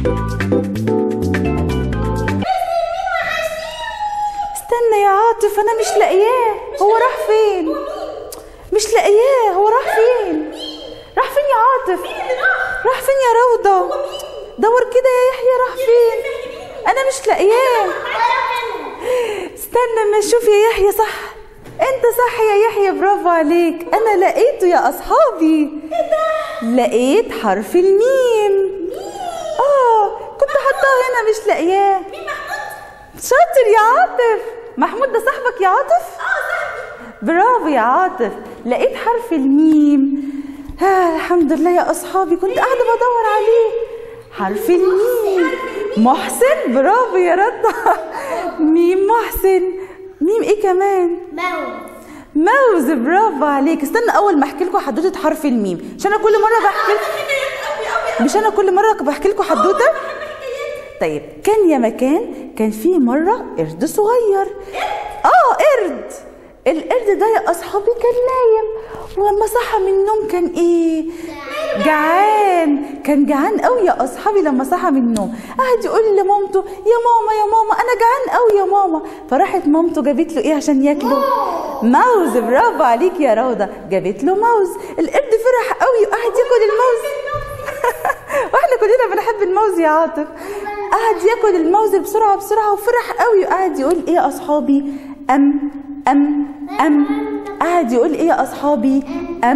استنى يا عاطف، انا مش لاقياه، هو راح فين؟ مش لاقياه، هو راح فين؟ راح فين يا عاطف؟ راح فين يا روضة؟ دور كده يا يحيى، راح فين؟ انا مش لاقياه. استنى ما اشوف يا يحيى. صح، انت صح يا يحيى، برافو عليك. انا لقيته يا اصحابي، لقيت حرف الميم. كنت حطاه هنا مش لاقياه. شاطر يا عاطف. محمود ده صاحبك يا عاطف؟ برافو يا عاطف، لقيت حرف الميم. الحمد لله يا اصحابي، كنت قاعده بدور عليه. حرف الميم. محسن، برافو يا رضا. ميم محسن. ميم ايه كمان؟ موز، برافو عليك. استنى اول ما احكي لكم حدوته حرف الميم، عشان انا كل مره بحكي لكم، مش انا كل مره بحكي لكم حدوته. طيب، كان يا مكان كان في مره قرد صغير. قرد. القرد ده يا اصحابي كان نايم، ولما صحى من النوم كان ايه؟ جعان. كان جعان قوي يا اصحابي. لما صحى من النوم قعد يقول لمامته: يا ماما يا ماما انا جعان قوي يا ماما. فراحت مامته جابت له ايه عشان ياكله؟ موز. برافو عليك يا روضه، جابت له موز. القرد فرح قوي وقعد ياكل الموز. واحنا كلنا بنحب الموز يا عاطف. قعد ياكل الموز بسرعه بسرعه وفرح قوي وقعد يقول ايه يا اصحابي؟ قعد يقول ايه يا اصحابي؟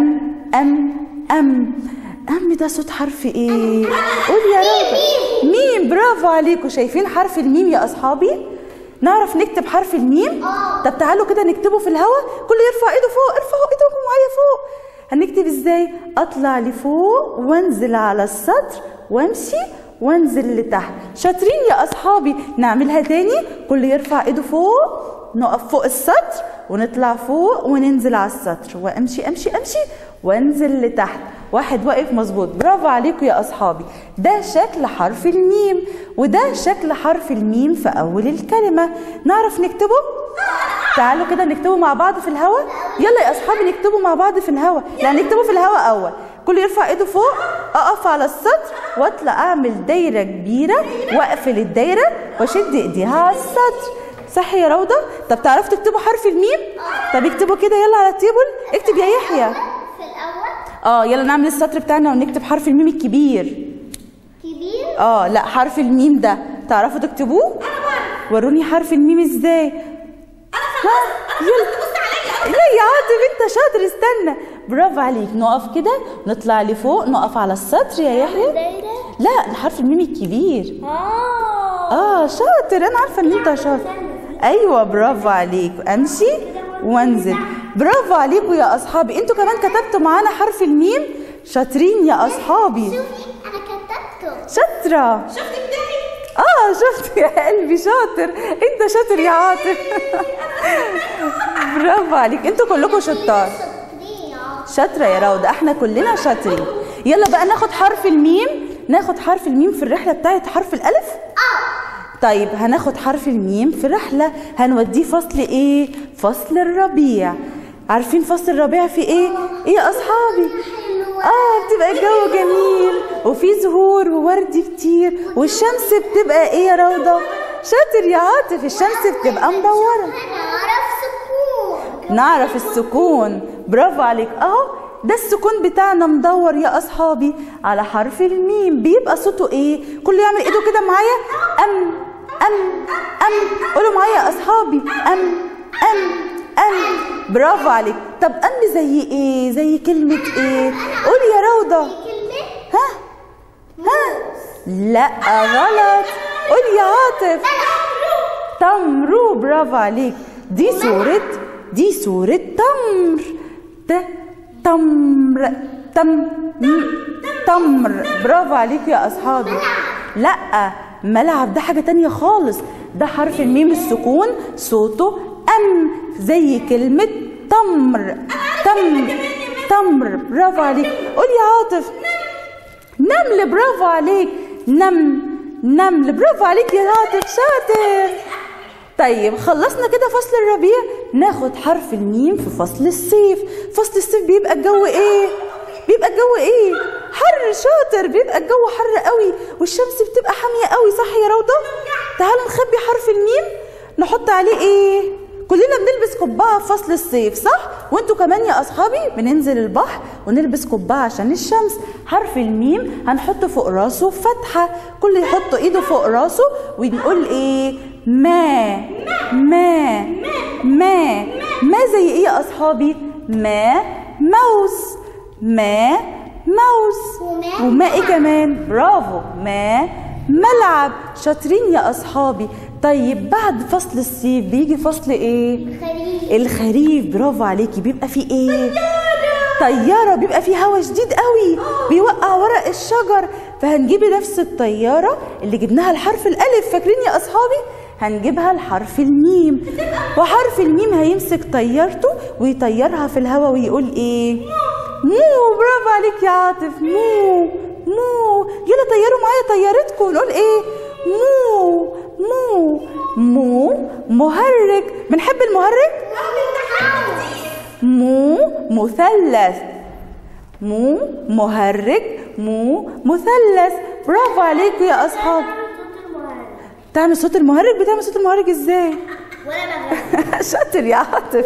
ده صوت حرف ايه؟ قول يا روضة. ميم. برافو عليكم. شايفين حرف الميم يا اصحابي؟ نعرف نكتب حرف الميم؟ طب تعالوا كده نكتبه في الهواء، كله يرفع ايده فوق. ارفعوا ايدكم معايا فوق. هنكتب ازاي؟ اطلع لفوق وانزل على السطر وامشي وانزل لتحت. شاطرين يا اصحابي. نعملها تاني، كله يرفع ايده فوق، نقف فوق السطر ونطلع فوق وننزل على السطر وامشي امشي امشي وانزل لتحت. واحد واقف مظبوط. برافو عليكم يا اصحابي. ده شكل حرف الميم، وده شكل حرف الميم في اول الكلمه. نعرف نكتبه؟ تعالوا كده نكتبه مع بعض في الهواء. يلا يا اصحابي نكتبه مع بعض في الهواء. لا، نكتبه في الهواء اول. كله يرفع ايده فوق، اقف على السطر واطلع اعمل دايره كبيره واقفل الدايره واشد ايديها على السطر. صح يا روضه؟ طب تعرفوا تكتبوا حرف الميم؟ طب اكتبوا كده يلا على التيبل. اكتب يا يحيى. في الاول؟ يلا نعمل السطر بتاعنا ونكتب حرف الميم الكبير. كبير؟ لا، حرف الميم ده تعرفوا تكتبوه؟ وروني حرف الميم ازاي. يلا. لا يا عاطف انت شاطر. استنى. برافو عليك. نقف كده، نطلع لفوق، نقف على السطر يا يحيى. لا، حرف الميم الكبير. شاطر. انا عارفه ان انت شاطر. ايوه برافو عليك. امشي وانزل. برافو عليكم يا اصحابي. انتوا كمان كتبتوا معانا حرف الميم. شاطرين يا اصحابي. شوفي انا كتبته. شاطره. شفتي بتاعي؟ شفت يا قلبي. شاطر. انت شاطر يا عاطف. برافو عليك. انتوا كلكم شطار. شاطره يا روضه. احنا كلنا شاطرين. يلا بقى ناخد حرف الميم. ناخد حرف الميم في الرحله بتاعت حرف الالف. طيب هناخد حرف الميم في رحله هنوديه فصل ايه؟ فصل الربيع. عارفين فصل الربيع في ايه؟ ايه يا اصحابي؟ بتبقى الجو جميل وفي زهور وورد كتير والشمس بتبقى ايه يا روضه؟ شاطر يا عاطف. الشمس بتبقى مدوره. نعرف السكون. برافو عليك. ده السكون بتاعنا مدور يا اصحابي على حرف الميم. بيبقى صوته ايه؟ كله يعمل ايده كده معايا. قولوا معايا يا اصحابي. برافو عليك. طب زي ايه؟ زي كلمة ايه؟ قولي يا روضة. لا غلط. قولي يا عاطف. تمر. برافو عليك. دي صورة تمر. تمر. برافو عليكم يا اصحابي. لا، ملعب ده حاجة تانية خالص. ده حرف الميم السكون صوته زي كلمة تمر. تمر. برافو عليك. قول يا عاطف. نمل. برافو عليك. نمل. برافو عليك يا عاطف. شاطر. طيب خلصنا كده فصل الربيع. ناخد حرف الميم في فصل الصيف. فصل الصيف بيبقى الجو ايه؟ حر، شاطر. بيبقى الجو حر قوي والشمس بتبقى حاميه قوي، صح يا روضه؟ تعالوا نخبي حرف الميم نحط عليه ايه؟ كلنا بنلبس قبعه في فصل الصيف، صح؟ وانتوا كمان يا اصحابي بننزل البحر ونلبس قبعه عشان الشمس. حرف الميم هنحط فوق راسه فتحه، كل يحط ايده فوق راسه ونقول ايه؟ ما ما ما ما زي ايه يا اصحابي؟ ما موس، ما موس. وما ايه كمان؟ برافو، ما ملعب. شاطرين يا اصحابي. طيب بعد فصل الصيف بيجي فصل ايه؟ الخريف. برافو عليكي. بيبقى فيه ايه؟ طيارة. بيبقى فيه هوا شديد قوي بيوقع ورق الشجر، فهنجيب نفس الطيارة اللي جبناها الحرف الألف، فاكرين يا أصحابي؟ هنجيبها الحرف الميم، وحرف الميم هيمسك طيارته ويطيرها في الهوا ويقول ايه؟ مو. برافو عليك يا عاطف. مو مو. يلا طيروا معايا طيارتكم ونقول ايه؟ مو مو مو. مهرج. بنحب المهرج؟ مو مثلث. مو مهرج، مو مثلث. برافو عليكم يا اصحاب. تعمل صوت المهرج؟ بتعمل صوت المهرج ازاي؟ شاطر يا عاطف.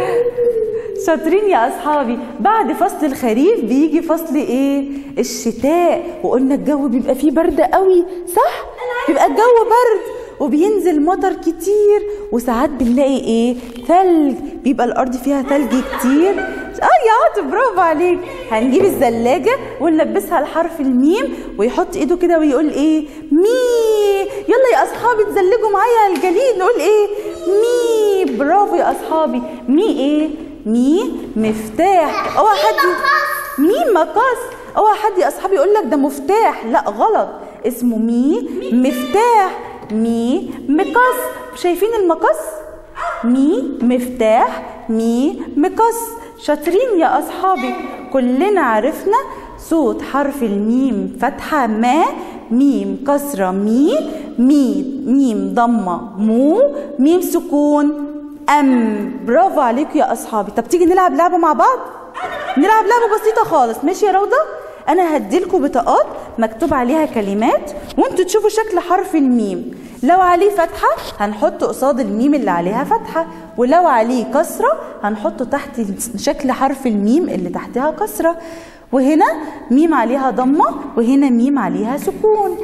شاطرين يا اصحابي. بعد فصل الخريف بيجي فصل ايه؟ الشتاء. وقلنا الجو بيبقى فيه برد قوي، صح؟ بيبقى الجو برد وبينزل مطر كتير، وساعات بنلاقي ايه؟ ثلج. بيبقى الارض فيها ثلج كتير. يا عاطف برافو عليك. هنجيب الزلاجه ونلبسها الحرف الميم ويحط ايده كده ويقول ايه؟ مي. يلا يا اصحابي تزلجوا معايا على الجليد نقول ايه؟ مي. برافو يا اصحابي. مي ايه؟ مي مفتاح. اوعى حد مي مقص. اوعى حد يا اصحابي يقول لك ده مفتاح، لا غلط، اسمه مي مفتاح. مي مقص. شايفين المقص؟ مي مفتاح، مي مقص. شاطرين يا اصحابي. كلنا عرفنا صوت حرف الميم فتحه ما، ميم كسره مي، ميم ضمه مو، ميم سكون ام. برافو عليكم يا اصحابي. طب تيجي نلعب لعبه مع بعض؟ نلعب لعبه بسيطه خالص، ماشي يا روضه؟ انا هديلكوا بطاقات مكتوب عليها كلمات وانتوا تشوفوا شكل حرف الميم. لو عليه فتحه هنحط قصاد الميم اللي عليها فتحه، ولو عليه كسره هنحطه تحت شكل حرف الميم اللي تحتها كسره. وهنا ميم عليها ضمه وهنا ميم عليها سكون.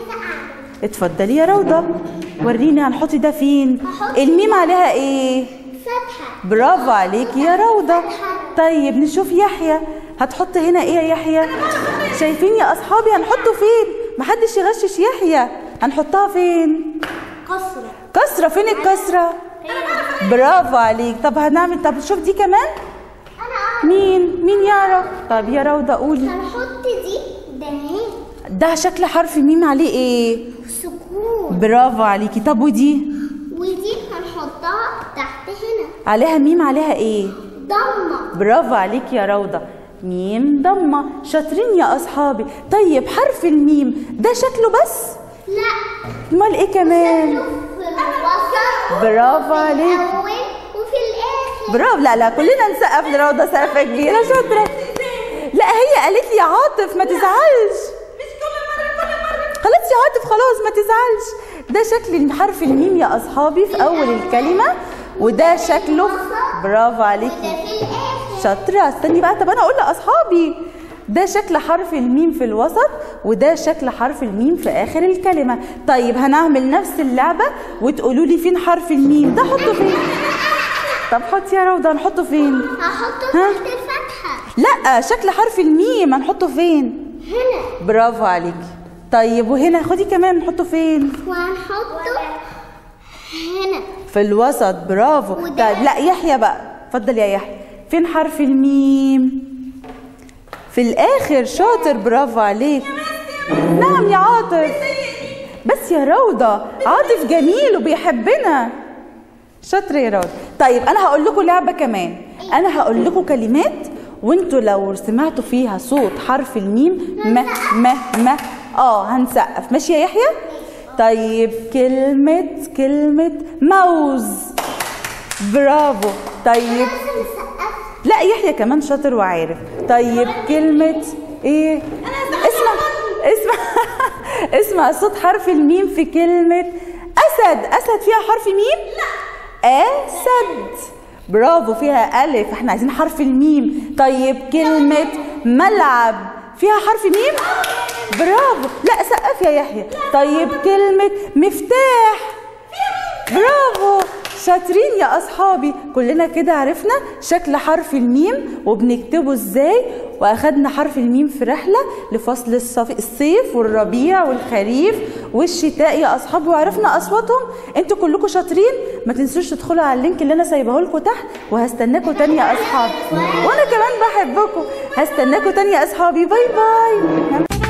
اتفضلي يا روضه وريني هنحط ده فين؟ الميم عليها ايه؟ فتحه. برافو عليكي يا روضه. طيب نشوف يحيى. هتحط هنا ايه يا يحيى؟ شايفين يا اصحابي هنحطه فين؟ محدش يغشش يحيى. هنحطها فين؟ كسره. كسره. فين الكسره؟ برافو عليك. طب هنعمل، طب شوف دي كمان. مين يعرف؟ طب يا روضه قولي. هنحط دي ده اهي. ده شكل حرف ميم عليه ايه؟ سكون. برافو عليكي. طب ودي هنحطها تحت هنا. عليها ميم عليها ايه؟ ضمه. برافو عليكي يا روضه. ميم ضمه. شاطرين يا اصحابي. طيب حرف الميم ده شكله بس؟ لا. امال ايه كمان؟ شكله في الوسط. برافو عليك. في الاول وفي الاخر. برافو. لا كلنا نسقف لروضه سقفه كبيره. شاطره. لا هي قالت لي يا عاطف ما تزعلش. خلاص يا عاطف خلاص ما تزعلش. ده شكل حرف الميم يا اصحابي في اول الكلمه، وده شكله. برافو عليكي شاطره. استني بقى. طب انا اقول لاصحابي ده شكل حرف الميم في الوسط وده شكل حرف الميم في اخر الكلمه. طيب هنعمل نفس اللعبه وتقولوا لي فين حرف الميم ده. حطه فين؟ طب حطي يا روضه. هنحطه فين؟ هحطه تحت الفتحه. لا شكل حرف الميم هنحطه فين؟ هنا. برافو عليكي. طيب وهنا خدي كمان نحطه فين؟ وهنحطه هنا في الوسط. برافو. طيب لا يحيى بقى. اتفضل يا يحيى. فين حرف الميم؟ في الاخر. شاطر. برافو عليك. نعم يا عاطف. بس يا روضه عاطف جميل وبيحبنا. شاطر يا روضه. طيب انا هقول لكم لعبه كمان. انا هقول لكم كلمات وانتوا لو سمعتوا فيها صوت حرف الميم ما هنسقف. ماشي يا يحيى؟ طيب كلمة موز. برافو. طيب لا يحيى كمان شاطر وعارف. طيب كلمة ايه؟ اسمع صوت حرف الميم في كلمة أسد. أسد فيها حرف ميم؟ لا. أسد. برافو، فيها ألف. احنا عايزين حرف الميم. طيب كلمة ملعب فيها حرف ميم؟ برافو. لا سقف يا يحيى. طيب كلمة مفتاح. برافو، شاطرين يا أصحابي. كلنا كده عرفنا شكل حرف الميم وبنكتبه ازاي، واخدنا حرف الميم في رحلة لفصل الصيف والربيع والخريف والشتاء يا أصحابي، وعرفنا أصواتهم. انتوا كلكم شاطرين. ما تنسوش تدخلوا على اللينك اللي أنا سايبه لكم تحت، وهستناكم تاني يا أصحابي. وأنا كمان بحبكم. هستناكم تاني يا أصحابي. باي باي.